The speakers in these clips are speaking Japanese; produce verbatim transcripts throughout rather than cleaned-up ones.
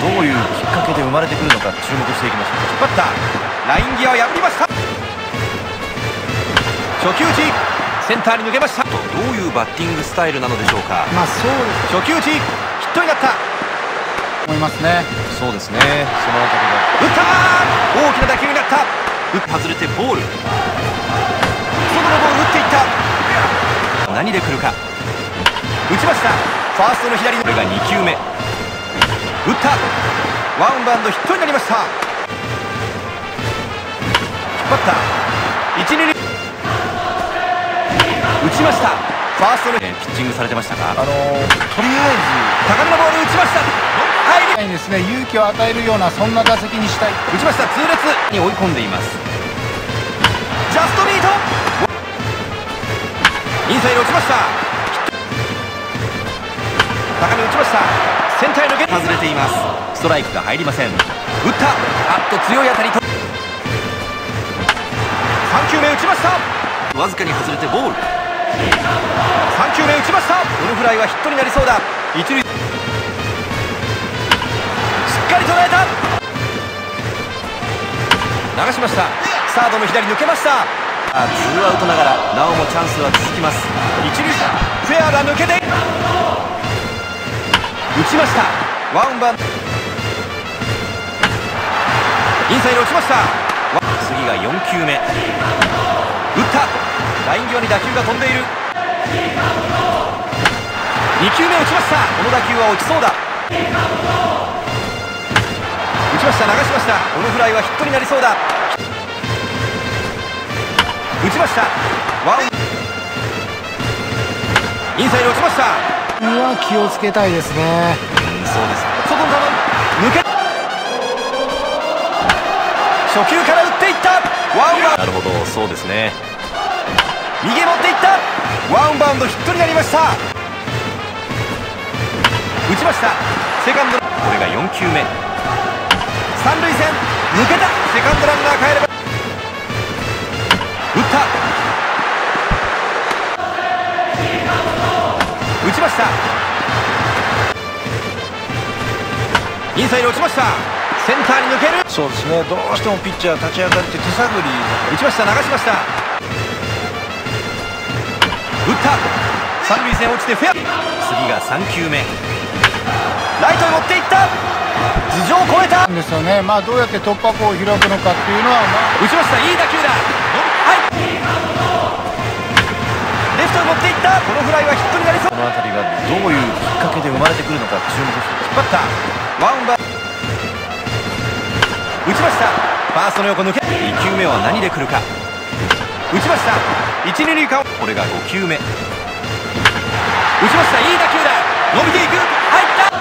どういうきっかけで生まれてくるのか注目していきましょう。引っ張ったライン際を破りました。初球打ちセンターに抜けました。どういうバッティングスタイルなのでしょうか。 まあそうです。 初球打ちヒットになった思いますね。 そうですね。そのあたりが打った大きな打球になった。外れてボール、外のボール打っていった。何で来るか。打ちました。ファーストの左のこれがに球目。打ったワンバウンドヒットになりました。引っ張った一二塁打ちました。ファーストのピッチングされてましたが、あのー、とりあえず高めのボール打ちました。 入りですね。勇気を与えるようなそんな打席にしたい。 打ちました。痛烈に追い込んでいます。ジャストミートインサイド打ちました。高め打ちました。センターへ抜け外れています。ストライクが入りません。打ったあっと強い当たりとさん球目打ちました。わずかに外れてボール。さん球目打ちました。このフライはヒットになりそうだ。一塁しっかり捉えた。流しました。サードの左抜けました。あツーアウトながらなおもチャンスは続きます。一塁フェアが抜けて打ちました。ワンバウンドインサイド打ちました。次がよん球目。打ったライン際に打球が飛んでいる。に球目打ちました。この打球は落ちそうだ。打ちました。流しました。このフライはヒットになりそうだ。打ちました。ワンインサイド打ちました。 には気をつけたいですね。 うんそうです。外の球抜け初球から打っていった。ワンバウンドなるほどそうですね。右へ持っていったワンバウンドヒットになりました。打ちました。セカンドこれがよん球目。三塁線抜けた。セカンドランナー帰れば打った打ちました。インサイド打ちました。センターに抜ける。 そうですね。どうしてもピッチャー立ち上がって手探り。 打ちました。流しました。打った三塁線落ちてフェア。次がさん球目。ライトへ持っていった頭上を越えたですよね。まあどうやって突破口を開くのかっていうのは、まあ、 打ちました。いい打球だ。はいレフトへ持っていった。このフライはヒットになりそう。この辺りがどういうきっかけで生まれてくるのか注目して。引っ張ったワンバウンド打ちました。ファーストの横抜け。に球目は何で来るか。打ちました。一二塁間。これがご球目。打ちました。いい打球だ。伸びていく。入った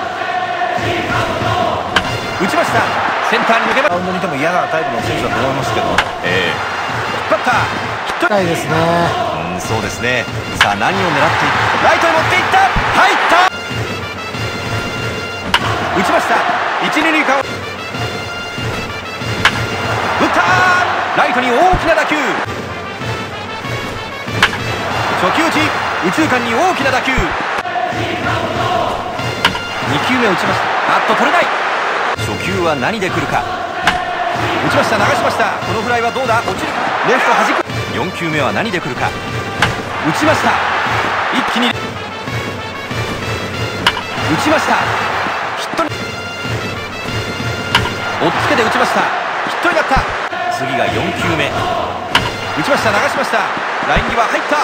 打ちました。センターに抜けまマウンドにいても嫌なタイプの選手だと思いますけど、 ええ引っ張ったヒット。 ないですね。 うんそうですね。さあ何を狙っていく。ライトへ持っていった入った打ちました。一二塁間。打ったライトに大きな打球。初球打ち右中間に大きな打球。に球目打ちました。あっと取れない。初球は何で来るか。打ちました。流しました。このフライはどうだ。落ちる。レフト弾く。よん球目は何で来るか。打ちました。一気に打ちました。ヒットに追っつけて打ちました。ヒットになった。次がよん球目。打ちました。流しました。ライン際入った。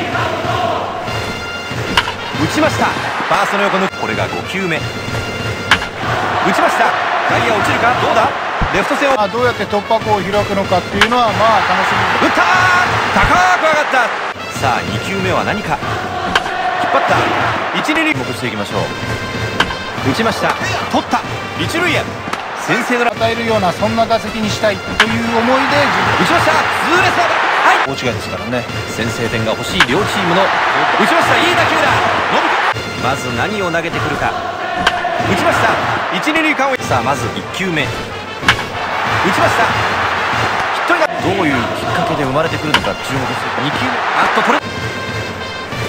打ちました。ファーストの横抜く。これがご球目。打ちました。外野落ちるか。どうだ。レフト線を、 まあ、どうやって突破口を開くのかっていうのはまあ楽しみ。 打った高く上がった。さあに球目は何か。引っ張った一二塁注目していきましょう。打ちました。取った一塁へ。先制の与えるようなそんな打席にしたいという思いで打ちました。痛烈なはい大違いですからね。 先制点が欲しい両チームの打ちました。いい打球だ。伸びてまず何を投げてくるか。打ちました一二塁間を。さあまずいち球目。打ちました。ヒットになどういうきっかけで生まれてくるのか注目して。に球目あっと取れ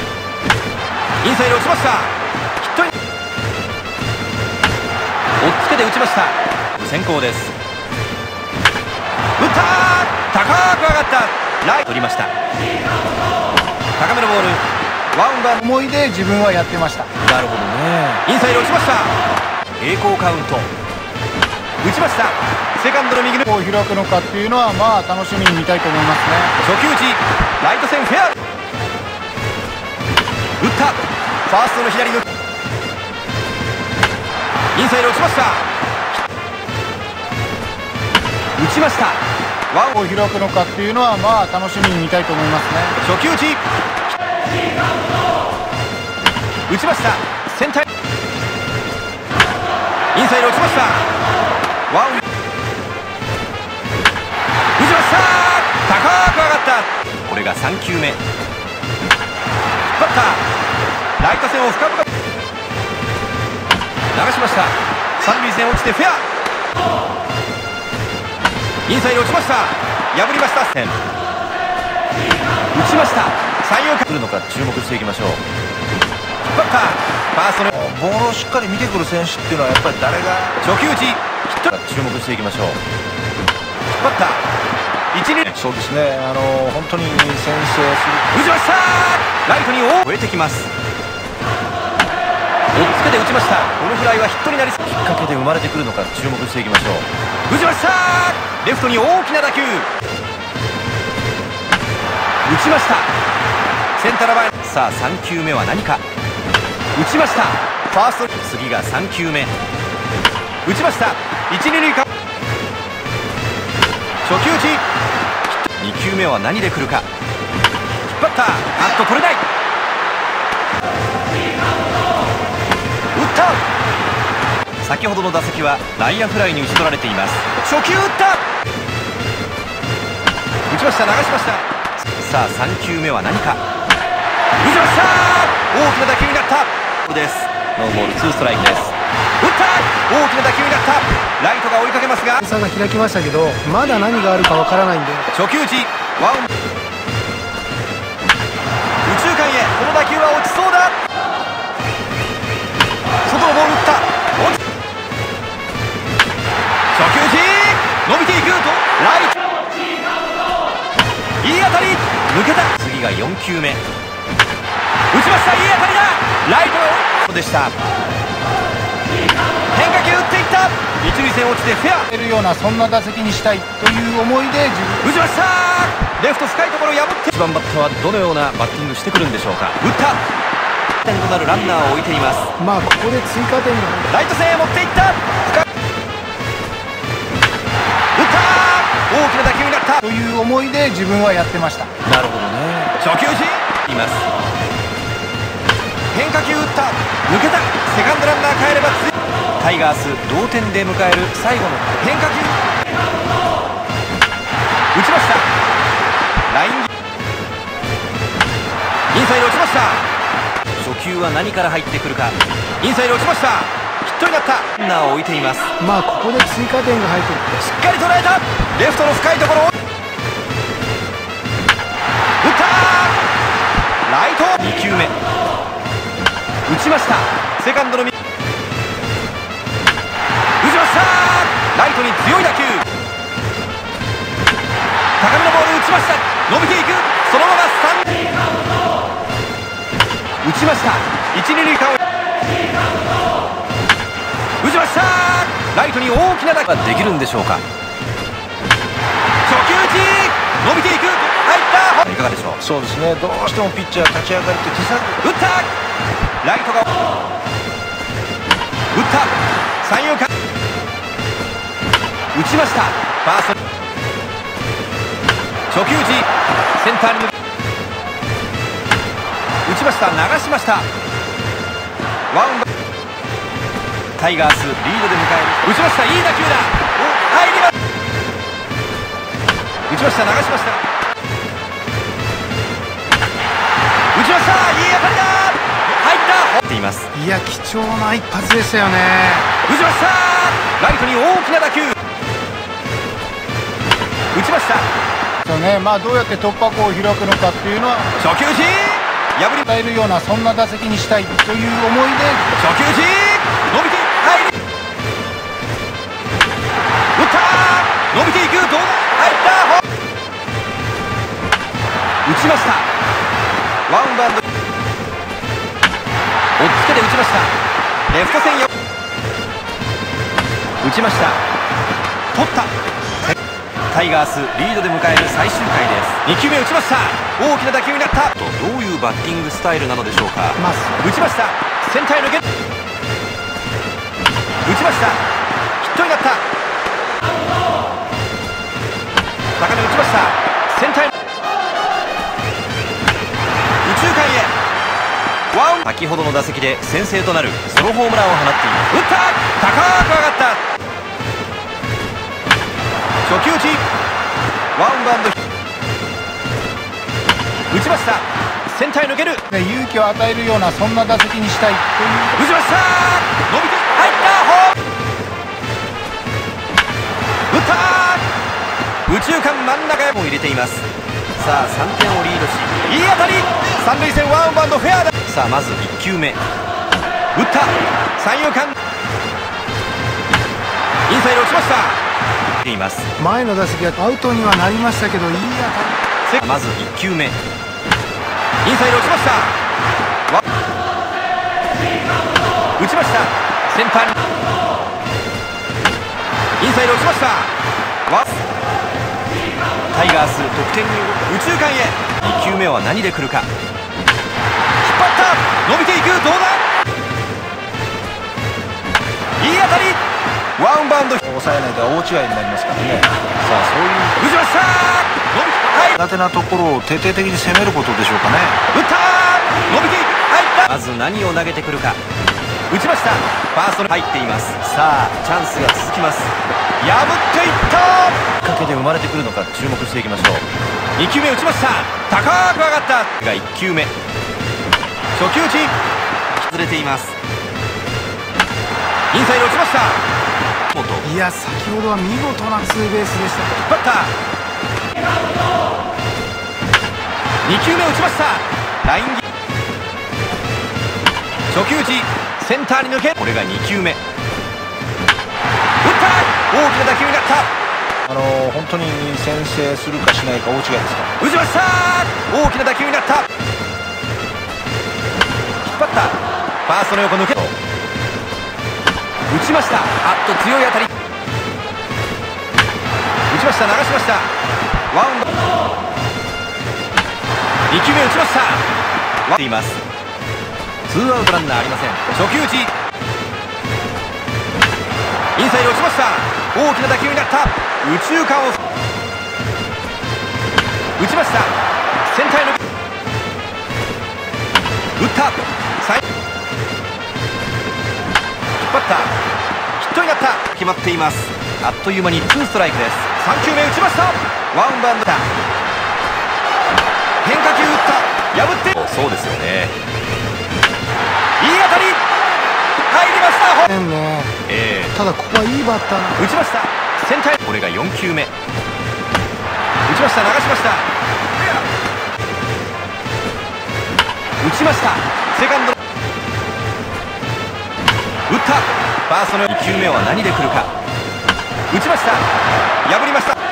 インサイド打ちました。ヒットに追っつけけて打ちました。先行です。打った、高く上がった、ライト取りました。高めのボール、ワンバン思いで自分はやってました。 なるほどね。 インサイド落ちました。平行カウント、打ちました。セカンドの右のこう開くのかっていうのはまあ楽しみに見たいと思いますね。 初球打ち、ライト線フェア、打った、ファーストの左のインサイド落ちました。打ちました。ワンこう開くのかっていうのはまあ楽しみに見たいと思いますね。 初球打ち、打ちました。センターインサイド落ちました。ワン打ちました。高く上がった。これがさん球目。引っ張った。ライト線を深々流しました。三塁線落ちてフェア。インサイド落ちました。破りました。線打ちました。三遊間来るのか注目していきましょう。引っ張った。ファーストのボールをしっかり見てくる選手っていうのはやっぱり誰が初球打ち、ヒット、注目していきましょう。引っ張った。一塁、 そうですね、あの本当に先制する。 打ちました。ライトに超えてきます。追っつけて打ちました。このフライはヒットになり、きっかけで生まれてくるのか注目していきましょう。打ちました。レフトに大きな打球、打ちました。センターの前、さあさん球目は何か。打ちました。ファースト、次がさん球目、打ちました。一二塁間、初球打ち、に球目は何で来るか。引っ張った。あっと取れない。打った。先ほどの打席は内野フライに打ち取られています。初球打った。打ちました。流しました。さあさん球目は何か。打ちました。大きな打球になった。ですノーボールツーストライクです。打った。大きな打球になった。ライトが追いかけますが差が開きましたけどまだ何があるかわからないんで初球打ち、ワン、右中間へ。この打球は落ちそうだ。外のボール打った。落ち、初球打ち、伸びていくとライト、いい当たり、抜けた。次がよん球目、打ちました。いい当たりだ。ライトのでした。変化球打っていった。一塁線落ちてフェア。 出るようなそんな打席にしたいという思いで自分打ちました。レフト深いところ破って、いちばんバッターはどのようなバッティングしてくるんでしょうか。打った。点となるランナーを置いています。 まあここで追加点がライト線へ持っていった。深い、打った。大きな打球になったという思いで自分はやってました。 なるほどね。初球打ちいます。変化球打った。抜けた。セカンドランナー帰ればつい、タイガース同点で迎える最後の変化球、打ちました。ライン、インサイド落ちました。初球は何から入ってくるか。インサイド落ちました。ヒットになった。ランナーを置いています。 まあここで追加点が入ってるしっかり捉えた。レフトの深いところ、打った。ライトに球目、打ちました。セカンドの右、打ちました。ライトに強い打球、高めのボール打ちました。伸びていく。そのままさん、打ちました。一二塁間を打ちました。ライトに大きな打球ができるんでしょうか。初球打ち、伸びていく。入った。いかがでしょう。 そうですね、どうしてもピッチャー立ち上がりって手探り。 打った。ライトが打った。三遊間、打ちました。ファースト、初球打ち、センターに向け打ちました。流しました。ワンバウンド、タイガースリードで迎える。打ちました。いい打球だ。お、入ります。打ちました。流しました。打ちました。いい当たりだ。入った。入っています。 いや貴重な一発でしたよね。 打ちました。ライトに大きな打球、打ちました。 そうね、まあどうやって突破口を開くのかっていうのは初球打ち、破り与えるようなそんな打席にしたいという思いで初球打ち、伸びて入り、 ました。ワンバウンド、追っつけて打ちました。レフト線よ、打ちました。取った。タイガースリードで迎える最終回です。にきゅうめ打ちました。大きな打球になった。どういうバッティングスタイルなのでしょうか。打ちました。センターへ抜け、打ちました。ヒットになった。高め打ちました。センターへ、右中間へワン。先ほどの打席で先制となるソロホームランを放っています。打った。高く上がった。初球打ち、ワンバウンド、打ちました。センターへ抜ける。 勇気を与えるようなそんな打席にしたいという。 打ちました。伸びて入った。ホーム、打った。右中間真ん中へも入れています。さあさんてんをリードし、いい当たり、三塁線ワンバウンドフェアだ。さあまずいっきゅうめ、打った。三遊間、インサイド落ちました。います。 前の打席はアウトにはなりましたけど、いい当たり。 まずいっきゅうめ、インサイド落ちました。打ちました。センターに、インサイド落ちました。わタイガース得点に右中間へ。にきゅうめは何で来るか。引っ張った。伸びていく。どうだ。いい当たり、ワンバウンド、 抑えないと大違いになりますからね。さあそういう打ちました。伸び、はい、 苦手なところを徹底的に攻めることでしょうかね。 打った。伸びていく。入った。まず何を投げてくるか。打ちました。ファーストに入っています。さあチャンスが続きます。破っていった。きっかけで生まれてくるのか注目していきましょう。にきゅうめ打ちました。高く上がったがいっきゅうめ、初球打ち、外れています。インサイド落ちました。 いや、先ほどは見事なツーベースでした。 引っ張った。にきゅうめ打ちました。ライン、初球打ち、センターに抜け、これがにきゅうめ、打った。大きな打球になった。 あのー、本当に先制するかしないか大違いですか。 打ちました。大きな打球になった。引っ張った。ファーストの横抜け、打ちました。あっと強い当たり、打ちました。流しました。ワンバウンド、にきゅうめ打ちました。割っています。ツーアウトランナーありません。初球打ち、インサイド落ちました。大きな打球になった。右中間を打ちました。センターへ抜け、打った。サイン、引っ張った。ヒットになった。決まっています。あっという間にツーストライクです。さんきゅうめ打ちました。ワンバウンドだ。変化球打った。破って、そうですよね。いい当たり、入りました。 ねえー、 ただここはいいバッター。 打ちました。センターへ、これがよんきゅうめ、打ちました。流しました。打ちました。セカンド、打った。ファーストのにきゅうめは何で来るか。打ちました。破りました。打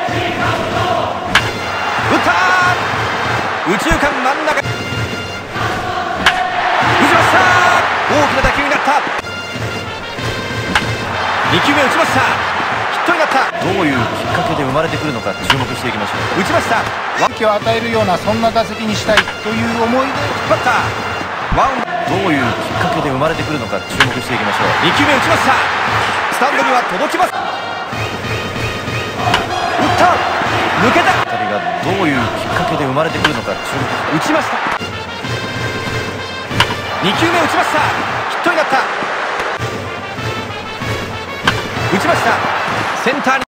った。右中間真ん中、打ちました。大きな打球になった。にきゅうめ打ちました。ヒットになった。どういうきっかけで生まれてくるのか注目していきましょう。打ちました。 勇気を与えるようなそんな打席にしたいという思いで。 引っ張った。ワン、どういうきっかけで生まれてくるのか注目していきましょう。にきゅうめ打ちました。スタンドには届きます。打った。抜けた。当たりがどういうきっかけで生まれてくるのか注目。打ちました。にきゅうめ打ちました。ヒットになった。打ちました。センターに